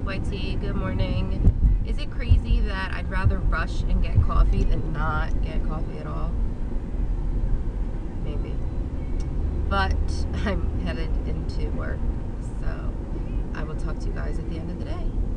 QOTD, good morning. Is it crazy that I'd rather rush and get coffee than not get coffee at all? Maybe. But I'm headed into work, so I will talk to you guys at the end of the day.